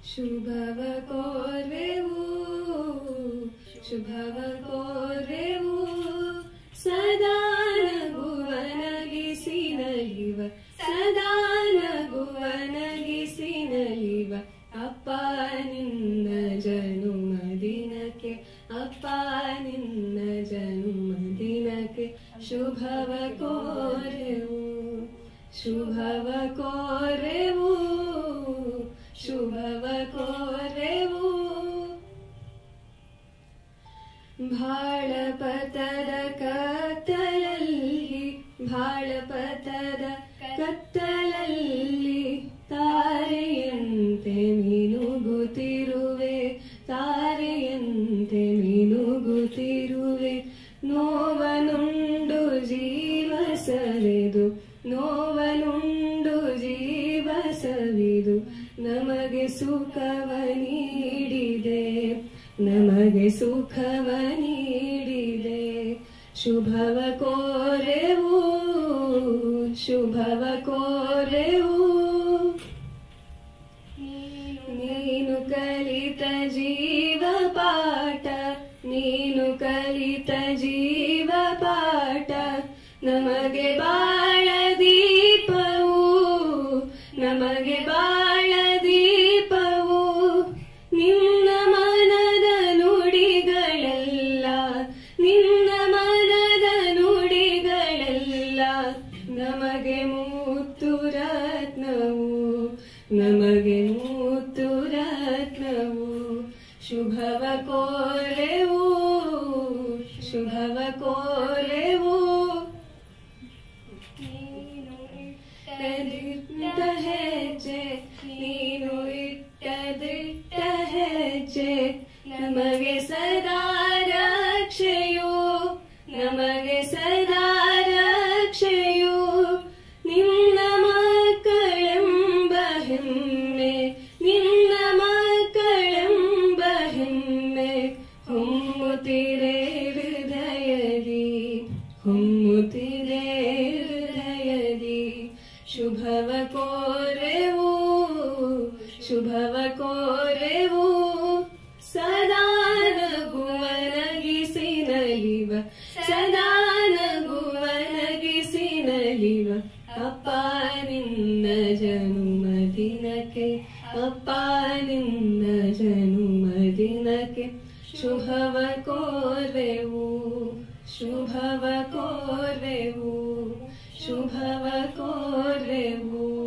ಶುಭವ ಕೋರ್ವೆವು ಶುಭವ ಕೋರ್ವೆವು ಸದಾ ನಗುವ ನಗಿಸಿ ನಲಿವ ಸದಾ ನಗುವ ನಗಿಸಿ ನಲಿವ ಅಪ್ಪ ನಿನ್ನ ಜನುಮ ದಿನಕ್ಕೆ ಅಪ್ಪ ನಿನ್ನ ಜನುಮ ದಿನಕ್ಕೆ ಶುಭವ ಕೋರೆವು ಶುಭವ ಕೋರೆವು ಶುಭವ ಕೋರೆವು ಭಾಳಪತದ ಕತ್ತಲಲ್ಲಿ ಭಾಳಪತದ ಕತ್ತಲಲ್ಲಿ ತಾರೆಯಂತೆ ಮಿನುಗುತ್ತಿರುವೆ ತಾರೆಯಂತೆ ಮಿನುಗುತ್ತಿರುವೆ ನೋವನುಂಡು ಜೀವ ಸವೆದು ನೋವನುಂಡು ಜೀವ ಸವಿದು ನಮಗೆ ಸುಖವ ನೀಡಿದೆ ನಮಗೆ ಸುಖವ ನೀಡಿದೆ ಶುಭವ ಕೋರೆವು ಶುಭವ ಕೋರೆವು ನೀನು ಕಲಿತ ಜೀವ ಪಾಠ ನೀನು ಕಲಿತ ಜೀವ ಪಾಠ ನಮಗೆ ಬಾಳ ದೀಪವು ನಮಗೆ ಬಾಳ ದೀಪವು ನಿನ್ನ ಮನದ ನುಡಿಗಳೆಲ್ಲ ನಿನ್ನ ಮನದ ನುಡಿಗಳೆಲ್ಲ ನಮಗೆ ಮುತ್ತು ರತ್ನವು ನಮಗೆ ಮುತ್ತು ರತ್ನವು ಶುಭವ ಕೋರೆವು ಶುಭವ ಕೋರೆವು ನೀನು ಇಟ್ಟದಿಟ್ಟ ಹೆಜ್ಜೆ ನೀನು ಇಟ್ಟದಿಟ್ಟ ಹೆಜ್ಜೆ ನಮಗೆ ಸದಾ ರಕ್ಷೆಯು ನಮಗೆ ಸದಾ ರಕ್ಷೆಯು ನಿನ್ನ ಮಕ್ಕಳೆಂಬ ಹೆಮ್ಮೆ ನಿನ್ನ ಮಕ್ಕಳೆಂಬ ಹೆಮ್ಮೆ ಹೊಮ್ಮುತ್ತಿರೆ ಹೃದಯದಿ ಹೊಮ್ಮುತ್ತಿರೆ ಹೃದಯದಿ ಶುಭವ ಕೋರೆವು ಶುಭವ ಕೋರೆವು ಸದಾ ನಗುವ ನಗಿಸಿ ನಲಿವ ಸದಾ ನಗುವ ನಗಿಸಿ ನಲಿವ ಅಪ್ಪ ನಿನ್ನ ಜನುಮ ದಿನಕ್ಕೆ ಅಪ್ಪ ನಿನ್ನ ಜನುಮ ದಿನಕ್ಕೆ ಶುಭವ ಕೋರ್ವೆವು ಶುಭವ ಕೋರ್ವೆವು ಶುಭವ ಕೋರ್ವೆವು